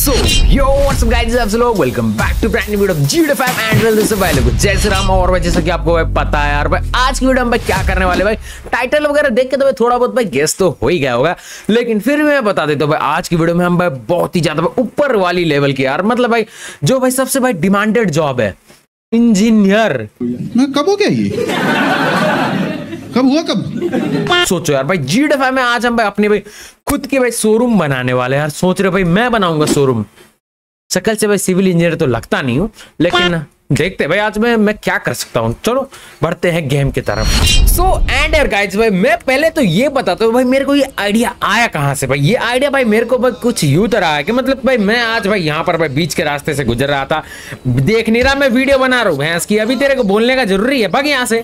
सो yo what's up guys, आप सब लोग welcome back to brand new video of GTA 5 and well this is भाई जय श्री राम। और भाई जैसा कि आपको भाई पता है यार भाई आज की वीडियो में भाई क्या करने वाले भाई टाइटल वगैरह देख के तो भाई थोड़ा बहुत भाई गेस तो हो ही गया होगा, लेकिन फिर भी मैं बता देता हूं भाई आज की वीडियो में हम भाई बहुत ही ज्यादा ऊपर वाली लेवल की यार मतलब भाई जो भाई सबसे भाई डिमांडेड जॉब है इंजीनियर। मैं कब हो गया ये कब हुआ कब सोचो यार भाई GTA 5 में आज हम भाई अपनी भाई खुद की भाई शोरूम बनाने वाले यार। सोच रहे भाई मैं बनाऊंगा शोरूम। शकल से भाई सिविल इंजीनियर तो लगता नहीं हूं, लेकिन देखते भाई आज मैं क्या कर सकता हूं। चलो बढ़ते हैं गेम की तरफ। सो एंड यार गाइस भाई मैं पहले तो ये बताता हूँ भाई मेरे को ये आइडिया आया कहाँ से। भाई ये आइडिया भाई मेरे को भाई कुछ यूं तरह आया कि मतलब भाई मैं आज भाई यहाँ पर भाई बीच के रास्ते से गुजर रहा था, देख नहीं रहा मैं वीडियो बना रहा हूँ भैंस की। अभी तेरे को बोलने का जरूरी है, भाग यहाँ से,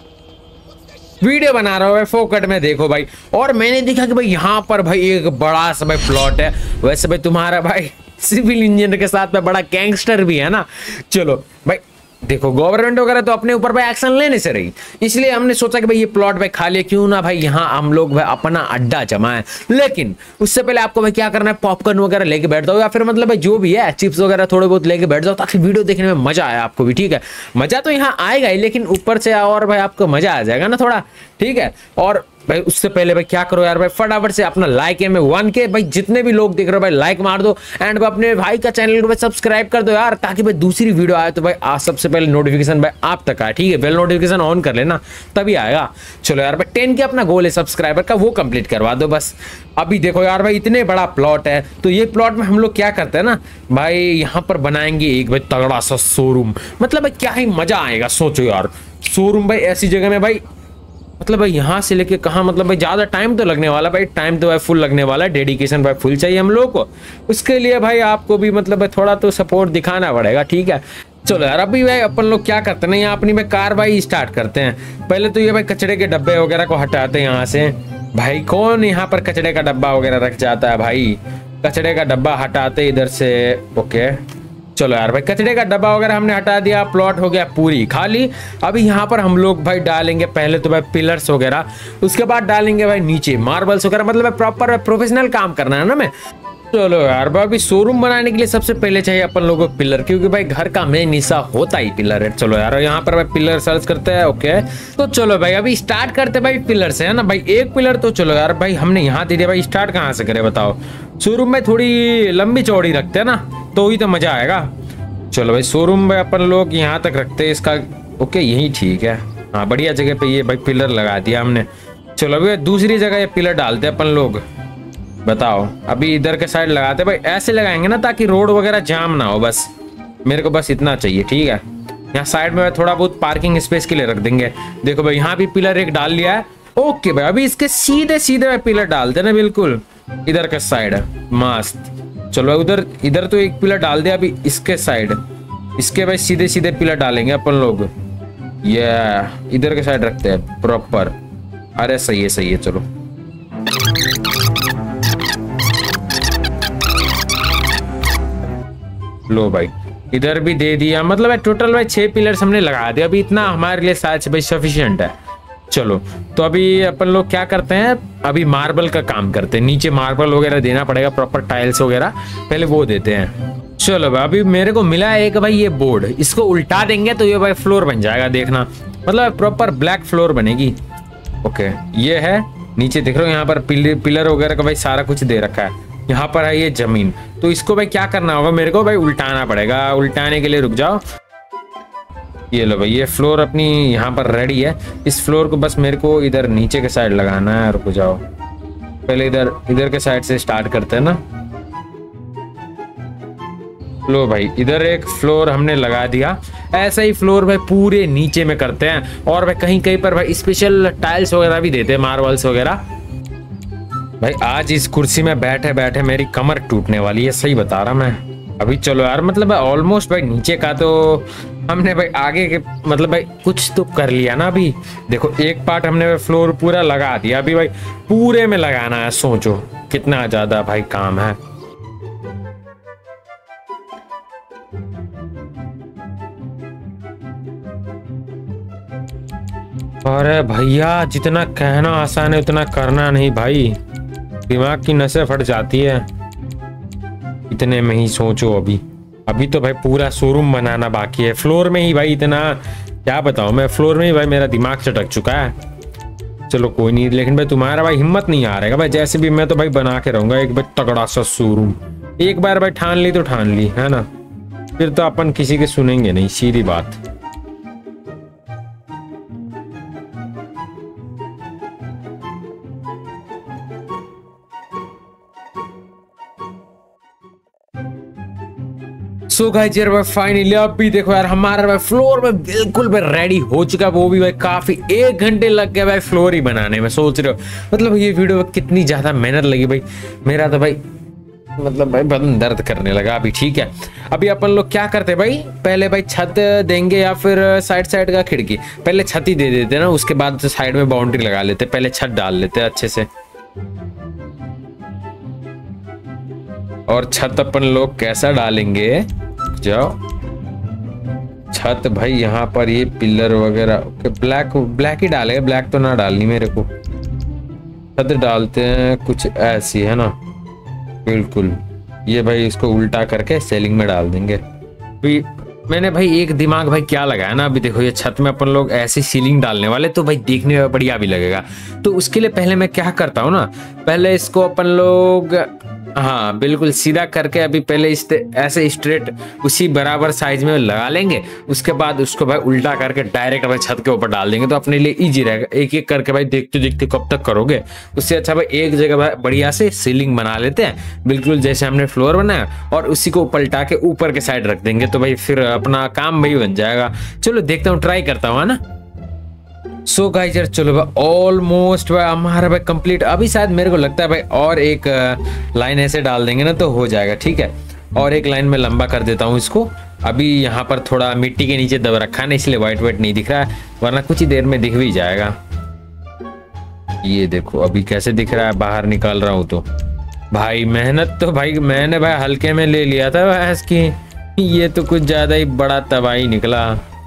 वीडियो बना रहा हूँ फोकट में देखो भाई। और मैंने देखा कि भाई यहाँ पर भाई एक बड़ा सा भाई प्लॉट है। वैसे भाई तुम्हारा भाई सिविल इंजीनियर के साथ में बड़ा गैंगस्टर भी है ना। चलो भाई देखो गवर्नमेंट वगैरह तो अपने ऊपर भाई एक्शन लेने से रही, इसलिए हमने सोचा कि भाई ये प्लॉट भाई खाली क्यों ना भाई यहाँ हम लोग भाई अपना अड्डा जमाएं। लेकिन उससे पहले आपको भाई क्या करना है, पॉपकॉर्न वगैरह लेके बैठ जाओ या फिर मतलब भाई जो भी है चिप्स वगैरह थोड़े बहुत लेके बैठ जाओ ताकि वीडियो देखने में मजा आए आपको भी। ठीक है, मजा तो यहाँ आएगा ही, लेकिन ऊपर से और भाई आपको मजा आ जाएगा ना थोड़ा। ठीक है, और भाई उससे पहले भाई क्या करो यार भाई फटाफट से अपना लाइक है में 1K भाई जितने भी लोग देख रहे हो भाई लाइक मार दो एंड अपने भाई का चैनल को भाई सब्सक्राइब कर दो यार, ताकि भाई दूसरी वीडियो आए तो भाई सबसे पहले नोटिफिकेशन भाई आप तक आए। ठीक है, बेल नोटिफिकेशन ऑन कर लेना तभी आएगा। चलो यार भाई 10K अपना गोल है सब्सक्राइबर का, वो कंप्लीट करवा दो बस। अभी देखो यार भाई इतने बड़ा प्लॉट है, तो ये प्लॉट में हम लोग क्या करते हैं ना भाई यहाँ पर बनाएंगे एक भाई तगड़ा सा शोरूम। मतलब भाई क्या ही मजा आएगा। सोचो यार शोरूम भाई ऐसी जगह में भाई मतलब भाई यहाँ से लेके कहाँ मतलब भाई ज्यादा टाइम तो लगने वाला, भाई टाइम तो भाई फुल लगने वाला है, डेडिकेशन भाई फुल चाहिए हम लोग को। उसके लिए भाई आपको भी मतलब भाई थोड़ा तो सपोर्ट दिखाना पड़ेगा। ठीक है, चलो यार अभी भाई अपन लोग क्या करते हैं ना यहाँ अपनी भाई कार भाई स्टार्ट करते हैं। पहले तो ये भाई कचड़े के डब्बे वगैरह को हटाते हैं यहाँ से। भाई कौन यहाँ पर कचड़े का डब्बा वगैरह रख जाता है, भाई कचड़े का डब्बा हटाते इधर से। ओके चलो यार भाई कचड़े का डब्बा वगैरह हमने हटा दिया, प्लॉट हो गया पूरी खाली। अभी यहाँ पर हम लोग भाई डालेंगे पहले तो भाई पिलर्स वगैरह, उसके बाद डालेंगे भाई नीचे मार्बल्स वगैरह। मतलब प्रॉपर प्रोफेशनल काम करना है ना मैं। चलो यार भाई अभी शोरूम बनाने के लिए सबसे पहले चाहिए अपन लोगों को पिलर, क्योंकि भाई घर का मेन हिस्सा होता ही पिलर है। चलो यार यहाँ पर भाई पिलर सर्च करते हैं। ओके तो चलो भाई अभी स्टार्ट करते भाई पिलर से, है ना भाई एक पिलर। तो चलो यार भाई हमने यहाँ दे दिया भाई, स्टार्ट कहाँ से करें बताओ। शोरूम में थोड़ी लंबी चौड़ी रखते हैं ना तो ही तो मजा आएगा। चलो भाई शोरूम में अपन लोग यहाँ तक रखते हैं इसका। ओके यही ठीक है, हाँ बढ़िया जगह पे ये भाई पिलर लगा दिया हमने। चलो अभी दूसरी जगह ये पिलर डालते हैं अपन लोग। बताओ अभी इधर के साइड लगाते भाई, ऐसे लगाएंगे ना ताकि रोड वगैरह जाम ना हो, बस मेरे को बस इतना चाहिए। ठीक है, यहाँ साइड में थोड़ा बहुत पार्किंग स्पेस के लिए रख देंगे। देखो भाई यहाँ भी पिलर एक डाल लिया है। ओके भाई अभी इसके सीधे सीधे भाई पिलर डालते ना बिल्कुल इधर का साइड मस्त। चलो उधर इधर तो एक पिलर डाल दिया, अभी इसके साइड इसके भाई सीधे सीधे पिलर डालेंगे अपन लोग। ये इधर के साइड रखते हैं प्रॉपर। अरे सही है चलो लो भाई इधर भी दे दिया। मतलब भाई टोटल भाई 6 पिलर्स हमने लगा दिया। अभी इतना हमारे लिए शायद भाई सफिशिएंट है। चलो तो अभी अपन लोग क्या करते हैं, अभी मार्बल का काम करते हैं। नीचे मार्बल वगैरह देना पड़ेगा, प्रॉपर टाइल्स वगैरह पहले वो देते हैं। चलो भाई अभी मेरे को मिला है एक भाई ये बोर्ड, इसको उल्टा देंगे तो ये भाई फ्लोर बन जाएगा। देखना मतलब प्रॉपर ब्लैक फ्लोर बनेगी। ओके ये है नीचे देख रहे हो यहाँ पर पिलर वगैरह का भाई सारा कुछ दे रखा है। यहाँ पर है ये जमीन, तो इसको भाई क्या करना होगा, मेरे को भाई उल्टाना पड़ेगा। उल्टाने के लिए रुक जाओ, ये लो भाई ये फ्लोर अपनी यहाँ पर रेडी है। इस फ्लोर को बस मेरे को इधर नीचे के साइड लगाना है। रुक जाओ पहले इधर के साइड से स्टार्ट करते हैं ना। लो भाई इधर एक फ्लोर हमने लगा दिया। ऐसा ही फ्लोर भाई पूरे नीचे में करते हैं। और भाई कहीं पर भाई स्पेशल टाइल्स वगैरह भी देते हैं, मार्बल्स वगैरह। भाई आज इस कुर्सी में बैठे बैठे मेरी कमर टूटने वाली है, सही बता रहा मैं। अभी चलो यार मतलब ऑलमोस्ट भाई नीचे का तो हमने भाई आगे के मतलब भाई कुछ तो कर लिया ना। अभी देखो एक पार्ट हमने भाई फ्लोर पूरा लगा दिया, अभी भाई पूरे में लगाना है। सोचो कितना ज्यादा भाई काम है। अरे भैया जितना कहना आसान है उतना करना नहीं भाई, दिमाग की नसें फट जाती है। इतने में ही सोचो। अभी तो भाई पूरा शोरूम बनाना बाकी है। फ्लोर में ही भाई इतना क्या बताऊं मैं, फ्लोर में ही भाई मेरा दिमाग चटक चुका है। चलो कोई नहीं, लेकिन भाई तुम्हारा भाई हिम्मत नहीं आ रहेगा भाई। जैसे भी मैं तो भाई बना के रहूंगा एक भाई तगड़ा सा शोरूम। एक बार भाई ठान ली तो ठान ली है ना, फिर तो अपन किसी के सुनेंगे नहीं, सीधी बात। सो गाइस यार भाई फाइनली अब भी देखो यार हमारा भाई फ्लोर में बिल्कुल भाई रेडी हो चुका है। वो भी भाई काफी 1 घंटे लग गया भाई फ्लोर ही बनाने में। सोच रहे हो मतलब ये वीडियो में कितनी ज्यादा मेहनत लगी भाई। मेरा तो भाई मतलब भाई बदन दर्द करने लगा अभी। ठीक है, अभी अपन लोग क्या करते भाई, पहले भाई छत देंगे या फिर साइड साइड का खिड़की। पहले छत ही दे देते ना, उसके बाद साइड में बाउंड्री लगा लेते। पहले छत डाल लेते अच्छे से। और छत अपन लोग कैसा डालेंगे, जाओ छत भाई यहाँ पर ये पिलर वगैरह ब्लैक ही डालेगा। ब्लैक तो ना डालनी मेरे को। छत डालते हैं कुछ ऐसी है ना, बिल्कुल ये भाई इसको उल्टा करके सेलिंग में डाल देंगे। अभी मैंने भाई एक दिमाग भाई क्या लगाया ना, अभी देखो ये छत में अपन लोग ऐसी सीलिंग डालने वाले तो भाई देखने में बढ़िया भी लगेगा। तो उसके लिए पहले मैं क्या करता हूँ ना, पहले इसको अपन लोग हाँ बिल्कुल सीधा करके अभी पहले ऐसे स्ट्रेट उसी बराबर साइज में लगा लेंगे। उसके बाद उसको भाई उल्टा करके डायरेक्ट भाई छत के ऊपर डाल देंगे तो अपने लिए इजी रहेगा। एक एक करके भाई देखते देखते कब तक करोगे, उससे अच्छा भाई एक जगह भाई बढ़िया से सीलिंग बना लेते हैं बिल्कुल जैसे हमने फ्लोर बनाया, और उसी को पलटा के ऊपर के साइड रख देंगे तो भाई फिर अपना काम भाई बन जाएगा। चलो देखता हूँ, ट्राई करता हूँ है ना। सो गाइस यार चलो भाई ऑलमोस्ट भाई हमारा भाई कंप्लीट। अभी शायद मेरे को लगता है भाई और एक लाइन ऐसे डाल देंगे ना तो हो जाएगा। ठीक है, और एक लाइन में लंबा कर देता हूँ इसको। अभी यहाँ पर थोड़ा मिट्टी के नीचे दब रखा है ना, इसलिए वाइट वाइट नहीं दिख रहा है, वरना कुछ ही देर में दिख भी जाएगा। ये देखो अभी कैसे दिख रहा है, बाहर निकाल रहा हूँ तो भाई मेहनत तो भाई मैंने भाई हल्के में ले लिया था भैंस की, ये तो कुछ ज्यादा ही बड़ा तबाही निकला।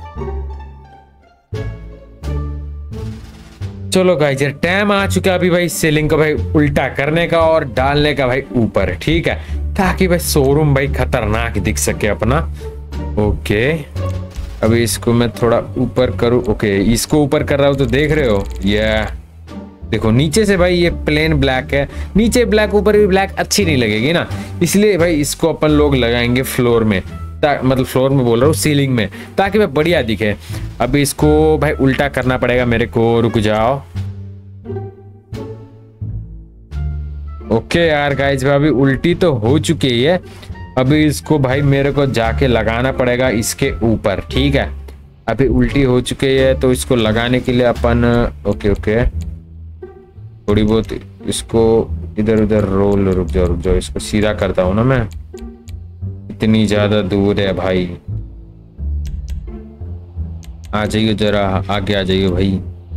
चलो गाइस यार टाइम आ चुका है अभी भाई सीलिंग को भाई उल्टा करने का और डालने का भाई ऊपर। ठीक है, ताकि भाई शोरूम भाई खतरनाक दिख सके अपना। ओके अभी इसको मैं थोड़ा ऊपर करूँ। ओके इसको ऊपर कर रहा हूँ तो देख रहे हो ये देखो नीचे से भाई ये प्लेन ब्लैक है, नीचे ब्लैक ऊपर भी ब्लैक अच्छी नहीं लगेगी ना, इसलिए भाई इसको अपन लोग लगाएंगे फ्लोर में, मतलब फ्लोर में बोल रहा हूँ सीलिंग में, ताकि भाई बढ़िया दिखे। अभी इसको भाई उल्टा करना पड़ेगा मेरे को, रुक जाओ। ओके यार गाइस अभी उल्टी तो हो चुकी है, अभी इसको भाई मेरे को जाके लगाना पड़ेगा इसके ऊपर। ठीक है, अभी उल्टी हो चुकी है तो इसको लगाने के लिए अपन ओके थोड़ी बहुत इसको इधर उधर रोल, रुक जाओ इसको सीधा करता हूँ ना मैं, इतनी ज्यादा दूर है भाई। आ जाइए जरा आगे आ जाइए भाई।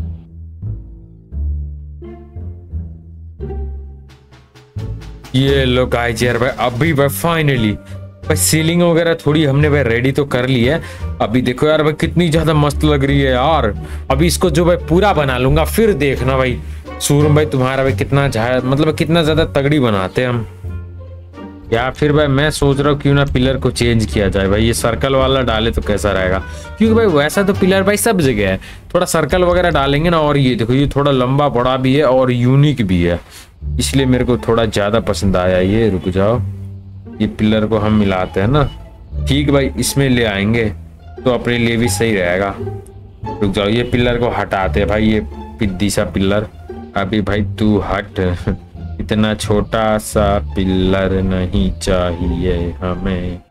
ये लो गाइस यार भाई अभी भाई फाइनली भाई सीलिंग वगैरह थोड़ी हमने भाई रेडी तो कर ली है। अभी देखो यार भाई कितनी ज्यादा मस्त लग रही है यार। अभी इसको जो भाई पूरा बना लूंगा फिर देखना भाई शोरूम भाई तुम्हारा भाई कितना मतलब कितना ज्यादा तगड़ी बनाते हैं हम। या फिर भाई मैं सोच रहा हूँ क्यों ना पिलर को चेंज किया जाए भाई, ये सर्कल वाला डाले तो कैसा रहेगा, क्योंकि भाई वैसा तो पिलर भाई सब जगह है, थोड़ा सर्कल वगैरह डालेंगे ना। और ये देखो ये थोड़ा लंबा बड़ा भी है और यूनिक भी है, इसलिए मेरे को थोड़ा ज्यादा पसंद आया ये। रुक जाओ ये पिलर को हम मिलाते हैं ना, ठीक भाई इसमें ले आएंगे तो अपने लिए भी सही रहेगा। रुक जाओ ये पिलर को हटाते हैं भाई, ये पिद्दी सा पिलर। अभी भाई तू हट, इतना छोटा सा पिलर नहीं चाहिए हमें।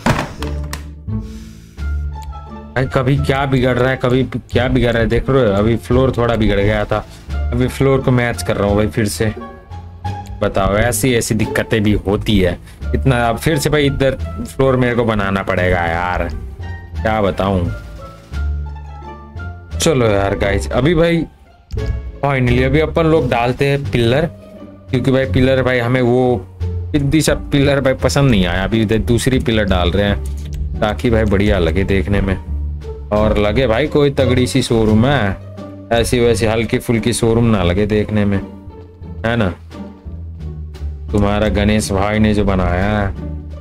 भाई कभी क्या बिगड़ रहा है, कभी क्या बिगड़ रहा है, देख रहे हो अभी फ्लोर थोड़ा बिगड़ गया था, अभी फ्लोर को मैच कर रहा हूँ भाई फिर से। बताओ ऐसी ऐसी दिक्कतें भी होती है इतना। अब फिर से भाई इधर फ्लोर मेरे को बनाना पड़ेगा यार, क्या बताऊं। चलो यार गाइस अभी भाई फाइनली अभी अपन लोग डालते हैं पिलर, क्योंकि भाई पिलर भाई हमें वो इतनी सा पिलर भाई पसंद नहीं आया। अभी इधर दूसरी पिलर डाल रहे हैं ताकि भाई बढ़िया लगे देखने में, और लगे भाई कोई तगड़ी सी शोरूम है, ऐसी वैसी हल्की फुल्की शोरूम ना लगे देखने में, है ना। तुम्हारा गणेश भाई ने जो बनाया है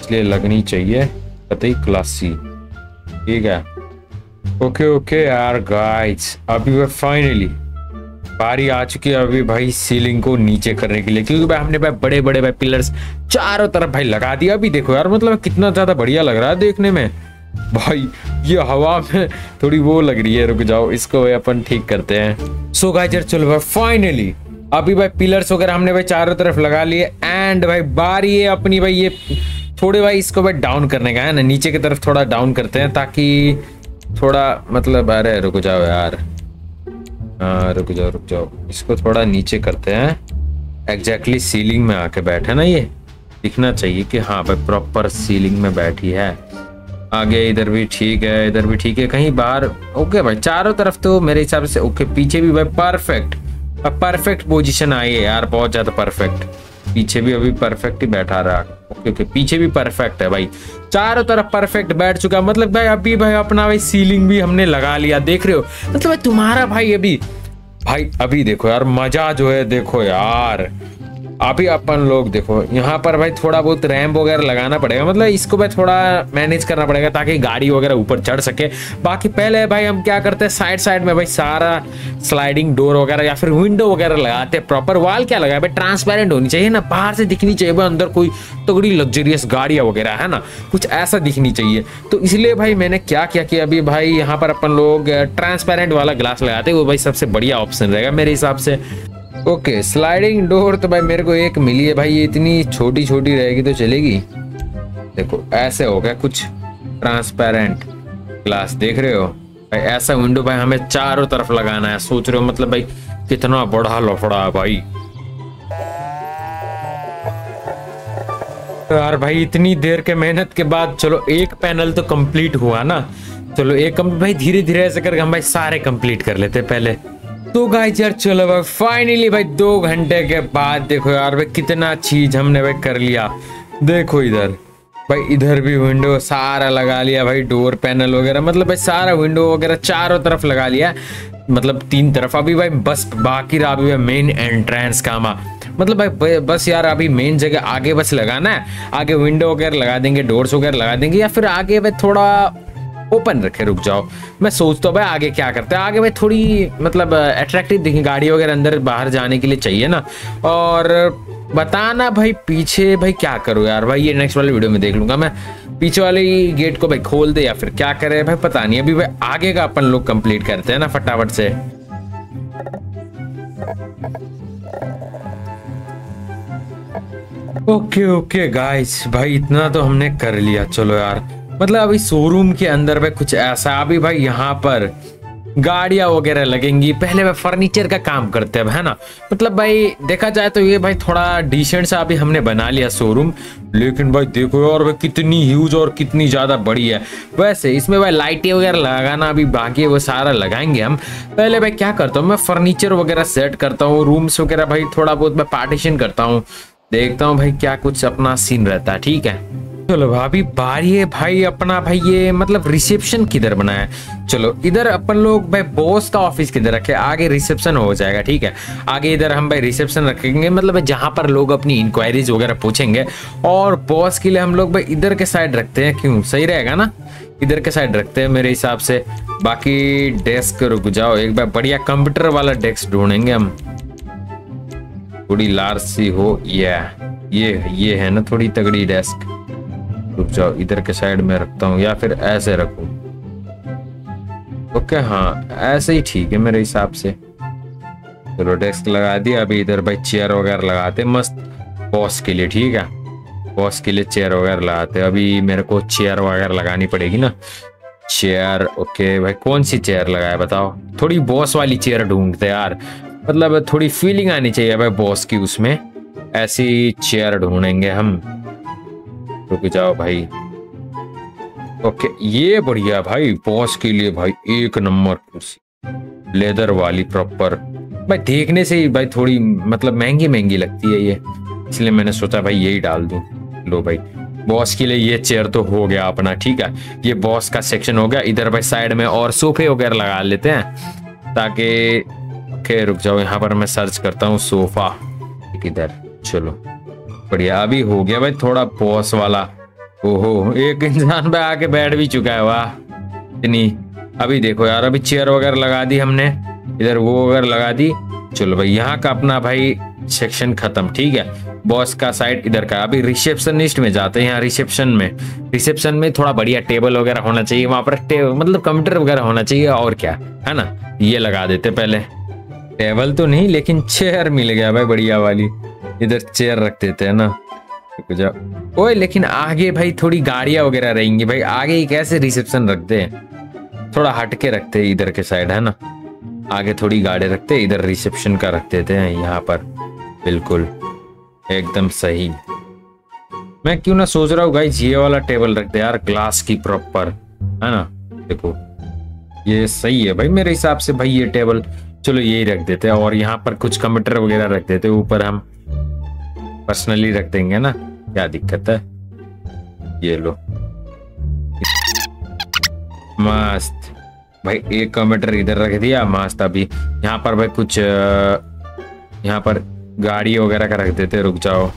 इसलिए लगनी चाहिए कतई क्लासी। ठीक है, ओके ओके यार गाइस, अभी वह फाइनली बारी आ चुकी है अभी भाई सीलिंग को नीचे करने के लिए, क्योंकि भाई हमने भाई बड़े बड़े भाई पिलर्स चारों तरफ भाई लगा दिया। अभी देखो यार, मतलब कितना ज्यादा बढ़िया लग रहा है देखने में भाई। ये हवा में थोड़ी वो लग रही है, रुक जाओ इसको भाई अपन ठीक करते हैं। सो गाइस यार चलो भाई फाइनली अभी भाई पिलर्स वगैरह हमने भाई चारों तरफ लगा लिए एंड भाई बारी है अपनी भाई ये थोड़े भाई इसको भाई डाउन करने का है ना, नीचे की तरफ थोड़ा डाउन करते हैं ताकि थोड़ा मतलब, अरे रुक जाओ यार, रुक जाओ इसको थोड़ा नीचे करते हैं। एग्जैक्टली सीलिंग में आके बैठे ना, ये दिखना चाहिए कि हाँ भाई प्रॉपर सीलिंग में बैठी है। आगे इधर भी ठीक है, इधर भी ठीक है, कहीं बाहर ओके भाई चारों तरफ तो मेरे हिसाब से ओके। पीछे भी भाई परफेक्ट पोजीशन आई है यार, बहुत ज्यादा परफेक्ट। पीछे भी अभी परफेक्ट ही बैठा रहा। ओके पीछे भी परफेक्ट है भाई, चारों तरफ परफेक्ट बैठ चुका। मतलब भाई अभी भाई अपना भाई सीलिंग भी हमने लगा लिया, देख रहे हो। मतलब भाई तुम्हारा भाई अभी देखो यार मजा जो है, देखो यार अभी अपन लोग देखो यहाँ पर भाई थोड़ा बहुत रैंप वगैरह लगाना पड़ेगा, मतलब इसको भाई थोड़ा मैनेज करना पड़ेगा ताकि गाड़ी वगैरह ऊपर चढ़ सके। बाकी पहले भाई हम क्या करते हैं, साइड में भाई सारा स्लाइडिंग डोर वगैरह या फिर विंडो वगैरह लगाते हैं। प्रॉपर वॉल क्या लगाए भाई, ट्रांसपेरेंट होनी चाहिए ना, बाहर से दिखनी चाहिए भाई अंदर कोई तगड़ी लग्जरियस गाड़ियां वगैरह है ना, कुछ ऐसा दिखनी चाहिए। तो इसलिए भाई मैंने क्या किया कि अभी भाई यहाँ पर अपन लोग ट्रांसपेरेंट वाला ग्लास लगाते हैं, वो भाई सबसे बढ़िया ऑप्शन रहेगा मेरे हिसाब से। ओके स्लाइडिंग डोर तो भाई मेरे को एक मिली है भाई, ये इतनी छोटी छोटी रहेगी तो चलेगी। देखो ऐसे हो गया कुछ ट्रांसपेरेंट ग्लास, देख रहे हो भाई। ऐसा विंडो भाई हमें चारों तरफ लगाना है, सोच रहे हो मतलब भाई कितना बड़ा लफड़ा है भाई। यार भाई इतनी देर के मेहनत के बाद चलो एक पैनल तो कंप्लीट हुआ ना। चलो एक भाई धीरे धीरे ऐसे करके हम भाई सारे कंप्लीट कर लेते पहले। तो गाइस यार चलो भाई फाइनली भाई 2 घंटे के बाद देखो यार भाई कितना चीज हमने भाई कर लिया। देखो इधर भाई, इधर भी विंडो सारा लगा लिया भाई, डोर पैनल वगैरह, मतलब भाई सारा विंडो वगैरह चारों तरफ लगा लिया, मतलब 3 तरफ। अभी भाई बस बाकी रहा अभी मेन एंट्रेंस का मतलब भाई बस यार अभी मेन जगह आगे बस लगाना है। आगे विंडो वगैरह लगा देंगे, डोर्स वगैरह लगा देंगे, या फिर आगे भाई थोड़ा ओपन रखे। रुक जाओ मैं सोचता हूँ भाई आगे क्या करते हैं। आगे भाई थोड़ी मतलब अट्रैक्टिव दिखे, गाड़ी वगैरह अंदर बाहर जाने के लिए चाहिए ना। और बताना भाई पीछे भाई क्या करूँ यार भाई, ये नेक्स्ट वाले वीडियो में देख लूंगा मैं। पीछे वाले गेट को भाई खोल दे या फिर क्या करे भाई, पता नहीं। अभी भाई आगे का अपन लोग कंप्लीट करते हैं ना फटाफट से। ओके गाइस भाई इतना तो हमने कर लिया। चलो यार मतलब अभी शोरूम के अंदर भाई कुछ ऐसा, अभी भाई यहाँ पर गाड़ियां वगैरह लगेंगी। पहले भाई फर्नीचर का काम करते हैं है ना। मतलब भाई देखा जाए तो ये भाई थोड़ा डिसेंट सा अभी हमने बना लिया शोरूम, लेकिन भाई देखो यार भाई कितनी ह्यूज और कितनी ज्यादा बड़ी है। वैसे इसमें भाई लाइटें वगैरह लगाना अभी बाकी है, वो सारा लगाएंगे हम। पहले भाई क्या करता हूँ मैं, फर्नीचर वगैरह सेट करता हूँ, रूम्स वगैरह भाई थोड़ा बहुत मैं पार्टीशन करता हूँ, देखता हूँ भाई क्या कुछ अपना सीन रहता है। ठीक है चलो भाभी बारी है भाई अपना भाई ये मतलब रिसेप्शन किधर बनाया है। चलो इधर अपन लोग भाई बॉस का ऑफिस किधर रखे, आगे रिसेप्शन हो जाएगा। ठीक है आगे इधर हम भाई रिसेप्शन रखेंगे, मतलब जहां पर लोग अपनी इंक्वायरीज वगैरह पूछेंगे। और बॉस के लिए हम लोग भाई इधर के साइड रखते हैं, क्यों सही रहेगा ना, इधर के साइड रखते हैं मेरे हिसाब से। बाकी डेस्क रुक जाओ, एक बार बढ़िया कंप्यूटर वाला डेस्क ढूंढेंगे हम, थोड़ी लार्ज सी हो। ये है ना थोड़ी तगड़ी डेस्क। रुक जाओ इधर के साइड में रखता हूँ या फिर ऐसे रखूं। ओके हाँ ऐसे ही ठीक है मेरे हिसाब से। चलो डेस्क लगा दिया, अभी इधर भाई चेयर वगैरह लगाते मस्त बॉस के लिए। ठीक है बॉस के लिए चेयर वगैरह लगाते। अभी मेरे को चेयर वगैरह लगानी पड़ेगी ना, चेयर। ओके भाई कौन सी चेयर लगाए बताओ, थोड़ी बॉस वाली चेयर ढूंढते यार, मतलब थोड़ी फीलिंग आनी चाहिए भाई बॉस की उसमें, ऐसी चेयर ढूंढेंगे हम। रुक जाओ भाई। ओके ये बढ़िया भाई बॉस के लिए भाई 1 नंबर कुर्सी, लेदर वाली प्रॉपर। भाई देखने से ही भाई थोड़ी मतलब महंगी लगती है ये, इसलिए मैंने सोचा भाई यही डाल दूं। लो भाई बॉस के लिए ये चेयर तो हो गया अपना। ठीक है ये बॉस का सेक्शन हो गया। इधर भाई साइड में और सोफे वगैरह लगा लेते हैं ताकि। ओके रुक जाओ यहाँ पर मैं सर्च करता हूँ सोफा इधर। चलो बढ़िया अभी हो गया भाई थोड़ा बॉस वाला ओहो, एक इंसान पे आके बैठ भी चुका है, वाह इतनी। अभी देखो यार, अभी चेयर वगैरह लगा दी हमने, इधर वो वगैरह लगा दी। चलो भाई, यहाँ का अपना भाई सेक्शन खत्म, ठीक है। बॉस का साइड इधर का। अभी रिसेप्शनिस्ट में जाते हैं। यहाँ रिसेप्शन में थोड़ा बढ़िया टेबल वगैरह होना चाहिए, वहां पर मतलब कंप्यूटर वगैरह होना चाहिए, और क्या है ना। ये लगा देते पहले, टेबल तो नहीं लेकिन चेयर मिल गया भाई बढ़िया वाली, इधर चेयर रख देते हैं ना। ओए लेकिन आगे भाई थोड़ी गाड़ियां वगैरह रहेंगी भाई, आगे ही कैसे रिसेप्शन रखते हैं, थोड़ा हटके रखते हैं इधर के साइड, है ना। आगे थोड़ी गाड़ी रखते हैं, इधर रिसेप्शन का रख देते हैं यहाँ पर, बिल्कुल एकदम सही। मैं क्यों ना सोच रहा हूँ गाइस, ये वाला टेबल रखते यार, ग्लास की प्रॉपर, है ना। देखो ये सही है भाई मेरे हिसाब से भाई, ये टेबल चलो यही रख देते हैं। और यहाँ पर कुछ कंप्यूटर वगैरह रख देते हैं, ऊपर हम पर्सनली रख देंगे ना, क्या दिक्कत है। ये लो, मस्त भाई, एक कंप्यूटर इधर रख दिया, मस्त। अभी यहाँ पर भाई कुछ यहाँ पर गाड़ी वगैरह का रख देते, रुक जाओ।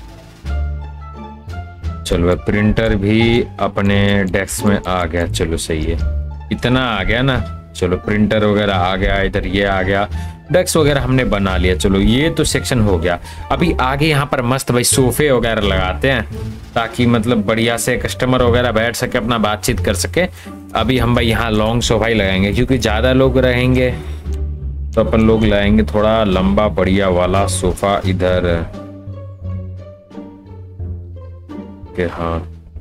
चलो भाई, प्रिंटर भी अपने डेस्क में आ गया, चलो सही है, इतना आ गया ना। चलो प्रिंटर वगैरह आ गया, इधर ये आ गया, डेस्क वगैरह हमने बना लिया। चलो ये तो सेक्शन हो गया। अभी आगे यहाँ पर मस्त भाई सोफे वगैरह लगाते हैं, ताकि मतलब बढ़िया से कस्टमर वगैरह बैठ सके, अपना बातचीत कर सके। अभी हम भाई यहाँ लॉन्ग सोफा ही लगाएंगे, क्योंकि ज्यादा लोग रहेंगे तो अपन लोग लाएंगे थोड़ा लंबा बढ़िया वाला सोफा इधर के। हाँ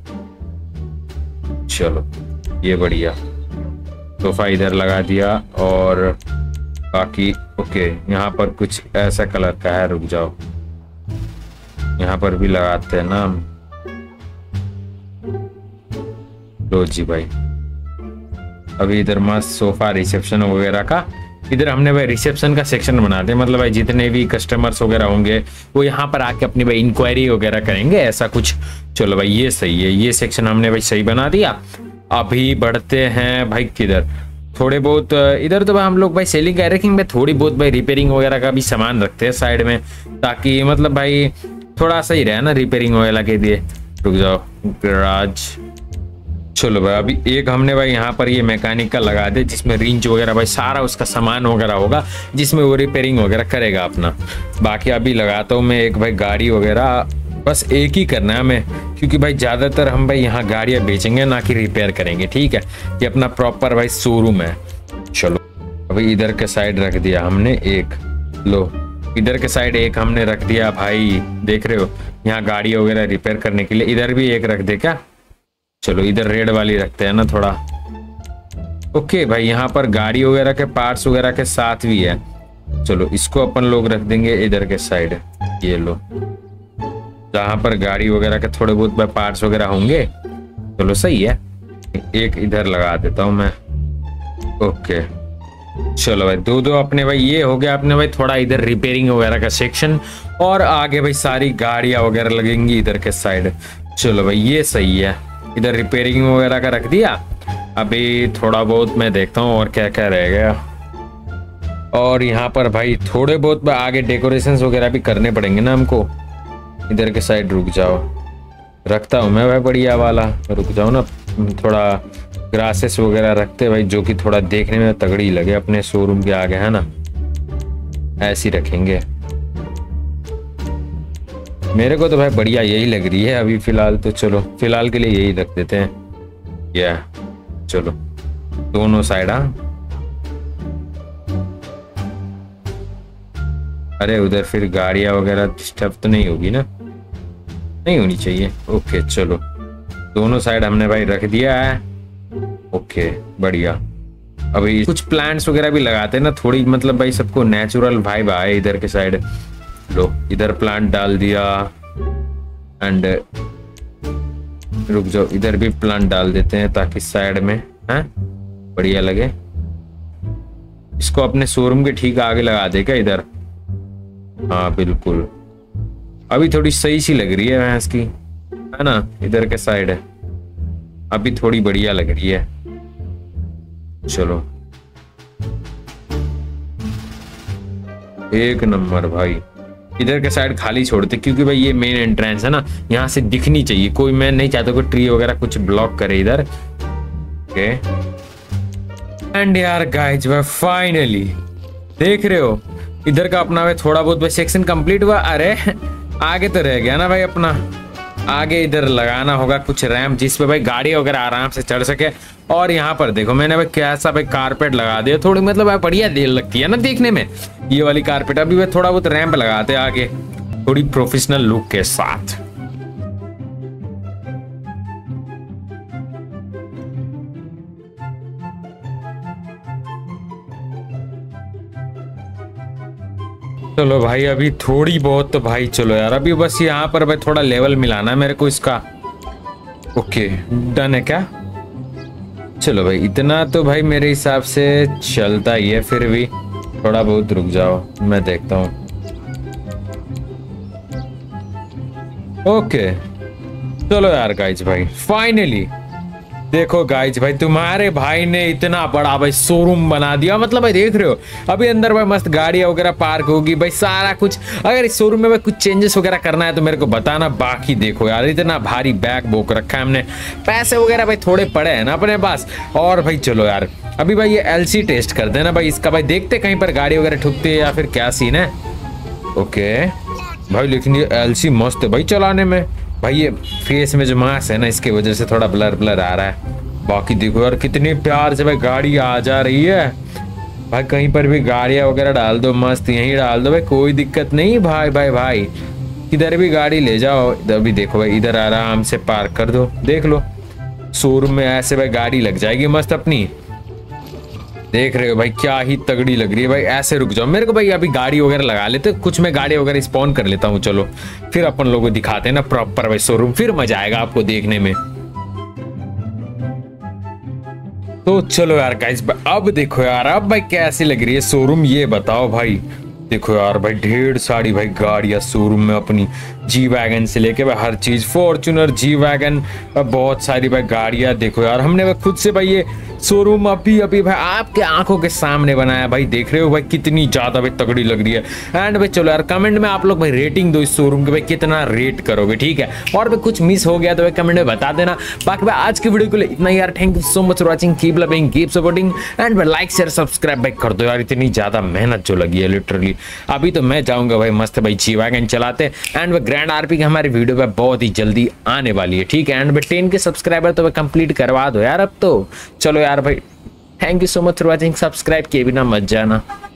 चलो ये बढ़िया सोफा इधर लगा दिया, और बाकी ओके। यहाँ पर कुछ ऐसा कलर का है, रुक जाओ, यहाँ पर भी लगाते हैं ना। लो जी भाई, अभी इधर मस्त सोफा रिसेप्शन वगैरह का, इधर हमने भाई रिसेप्शन का सेक्शन बना दिया। मतलब भाई जितने भी कस्टमर्स वगैरह होंगे वो यहाँ पर आके अपनी भाई इंक्वायरी वगैरह करेंगे, ऐसा कुछ। चलो भाई ये सही है, ये सेक्शन हमने भाई सही बना दिया। अभी बढ़ते हैं भाई किधर, थोड़े बहुत इधर तो भाई हम लोग भाई सेलिंग का रखेंगे में, थोड़ी बहुत भाई रिपेयरिंग वगैरह का भी सामान रखते हैं साइड में, ताकि मतलब भाई थोड़ा सही रहे ना रिपेयरिंग वगैरह के लिए। रुक जाओ, गैराज। चलो भाई, अभी एक हमने भाई यहाँ पर ये मैकेनिक का लगा दे, जिसमें रिंच वगैरह भाई सारा उसका सामान वगैरह होगा, जिसमें वो रिपेयरिंग वगैरह करेगा अपना। बाकी अभी लगाता हूँ मैं एक भाई गाड़ी वगैरह, बस एक ही करना है हमें, क्योंकि भाई ज्यादातर हम भाई यहाँ गाड़ियां बेचेंगे ना कि रिपेयर करेंगे, ठीक है। ये अपना प्रॉपर भाई शोरूम है। चलो अभी इधर के साइड रख दिया हमने एक, लो इधर के साइड एक हमने रख दिया भाई, देख रहे हो, यहाँ गाड़ी वगैरह रिपेयर करने के लिए। इधर भी एक रख दे क्या, चलो इधर रेड वाली रखते हैं ना थोड़ा। ओके भाई, यहाँ पर गाड़ी वगैरह के पार्ट्स वगैरह के साथ भी है। चलो इसको अपन लोग रख देंगे इधर के साइड, ये लो, जहां पर गाड़ी वगैरह के थोड़े बहुत पार्ट्स वगैरह होंगे। चलो सही है, एक इधर लगा देता हूं मैं। ओके चलो भाई, दो अपने भाई ये हो गया अपने भाई थोड़ा इधर रिपेयरिंग वगैरह का सेक्शन, और आगे भाई सारी गाड़ियां वगैरह लगेंगी इधर के साइड। चलो भाई ये सही है, इधर रिपेयरिंग वगैरह का रख दिया। अभी थोड़ा बहुत मैं देखता हूँ और क्या क्या रह गया, और यहाँ पर भाई थोड़े बहुत आगे डेकोरेशन वगैरह भी करने पड़ेंगे ना हमको। इधर के साइड रुक जाओ, रखता हूँ मैं भाई बढ़िया वाला, रुक जाओ ना, थोड़ा ग्रासेस वगैरह रखते भाई, जो कि थोड़ा देखने में तगड़ी लगे अपने शोरूम के आगे, है ना। ऐसी रखेंगे, मेरे को तो भाई बढ़िया यही लग रही है अभी फिलहाल। तो चलो फिलहाल के लिए यही रख देते हैं। या चलो दोनों साइड। हाँ अरे उधर फिर गाड़ियां वगैरह डिस्टर्ब तो नहीं होगी ना, नहीं होनी चाहिए। ओके चलो दोनों साइड हमने भाई रख दिया है। ओके बढ़िया, अभी कुछ प्लांट्स वगैरह भी लगाते हैं ना, थोड़ी मतलब भाई सबको नेचुरल वाइब आए इधर के साइड। लो इधर प्लांट डाल दिया, एंड रुक जाओ इधर भी प्लांट डाल देते हैं, ताकि साइड में है बढ़िया लगे। इसको अपने शोरूम के ठीक आगे लगा देगा इधर। हाँ बिल्कुल, अभी थोड़ी सही सी लग रही है भैंस की, है ना। इधर के साइड है, अभी थोड़ी बढ़िया लग रही है। चलो एक नंबर भाई, इधर के साइड खाली छोड़ते, क्योंकि भाई ये मेन एंट्रेंस है ना, यहाँ से दिखनी चाहिए कोई, मैं नहीं चाहता कोई ट्री वगैरह कुछ ब्लॉक करे इधर। ओके एंड यार गाइस भाई फाइनली देख रहे हो इधर का अपना भाई थोड़ा बहुत भाई सेक्शन कंप्लीट हुआ। अरे आगे तो रह गया ना भाई अपना, आगे इधर लगाना होगा कुछ रैंप जिसपे भाई गाड़ी वगैरह आराम से चढ़ सके। और यहाँ पर देखो मैंने भाई कैसा भाई कारपेट लगा दिया, थोड़ी मतलब भाई बढ़िया देर लगती है ना देखने में ये वाली कारपेट। अभी भाई थोड़ा बहुत रैंप लगाते हैं आगे थोड़ी प्रोफेशनल लुक के साथ। चलो भाई अभी थोड़ी बहुत तो भाई चलो यार, अभी बस यहाँ पर भाई थोड़ा लेवल मिलाना है मेरे को इसका। ओके डन है क्या? चलो भाई इतना तो भाई मेरे हिसाब से चलता ही है, फिर भी थोड़ा बहुत रुक जाओ मैं देखता हूँ। ओके चलो यार गाइज भाई फाइनली देखो गाइज भाई तुम्हारे भाई ने इतना बड़ा भाई शोरूम बना दिया, मतलब भाई देख रहे हो अभी अंदर भाई मस्त गाड़ियां वगैरह पार्क होगी भाई सारा कुछ। अगर इस शोरूम में भाई कुछ चेंजेस वगैरह करना है तो मेरे को बताना। बाकी देखो यार इतना भारी बैग बोक रखा है हमने, पैसे वगैरह भाई थोड़े पड़े हैं ना अपने पास। और भाई चलो यार अभी भाई ये एलसी टेस्ट करते हैं ना भाई इसका, भाई देखते कहीं पर गाड़ी वगैरह ठुकती है या फिर क्या सीन है। ओके भाई लेकिन ये एलसी मस्त है भाई चलाने में। भाई ये फेस में जो मास्क है ना इसकी वजह से थोड़ा ब्लर ब्लर आ रहा है। बाकी देखो यार कितनी प्यार से भाई गाड़ी आ जा रही है भाई, कहीं पर भी गाड़ियां वगैरह डाल दो मस्त यहीं डाल दो भाई, कोई दिक्कत नहीं भाई। भाई भाई किधर भी गाड़ी ले जाओ, अभी देखो भाई इधर आराम से पार्क कर दो, देख लो शोरूम में ऐसे भाई गाड़ी लग जाएगी मस्त अपनी। देख रहे हो भाई क्या ही तगड़ी लग रही है भाई। ऐसे रुक जाओ मेरे को भाई अभी गाड़ी वगैरह लगा लेते, कुछ मैं गाड़ी वगैरह स्पॉन कर लेता हूँ। चलो फिर अपन लोगों को दिखाते हैं ना प्रॉपर भाई शोरूम, फिर मजा आएगा आपको देखने में। तो चलो यार गाइस अब देखो यार अब भाई कैसी लग रही है शोरूम ये बताओ भाई। देखो यार भाई ढेर सारी भाई गाड़ियां शोरूम में अपनी, जी वैगन से लेके भाई हर चीज, फॉर्च्यूनर जी वैगन बहुत सारी भाई गाड़ियां। देखो यार हमने भाई खुद से भाई ये शोरूम अभी अभी भाई आपके आंखों के सामने बनाया भाई, देख रहे हो भाई कितनी ज्यादा भाई तगड़ी लग रही है। एंड भाई चलो यार कमेंट में आप लोग भाई रेटिंग दो इस शोरूम के, भाई कितना रेट करोगे ठीक है। और भाई कुछ मिस हो गया तो भाई कमेंट में बता देना। बाकी भाई आज की वीडियो के लिए इतना ही यार, thank you so much for watching, keep loving keep supporting and भाई लाइक शेयर सब्सक्राइब भाई कर दो यार, इतनी ज्यादा मेहनत जो लगी है लिटरली। अभी तो मैं जाऊंगा भाई मस्त भाई जी वैगन चलाते एंड भाई ग्रैंड आरपी की हमारी वीडियो पे बहुत ही जल्दी आने वाली है ठीक है। एंड भाई 10 के सब्सक्राइबर तो भाई कंप्लीट करवा दो यार अब तो। चलो यार भाई thank you so much for watching, subscribe किए बिना मत जाना।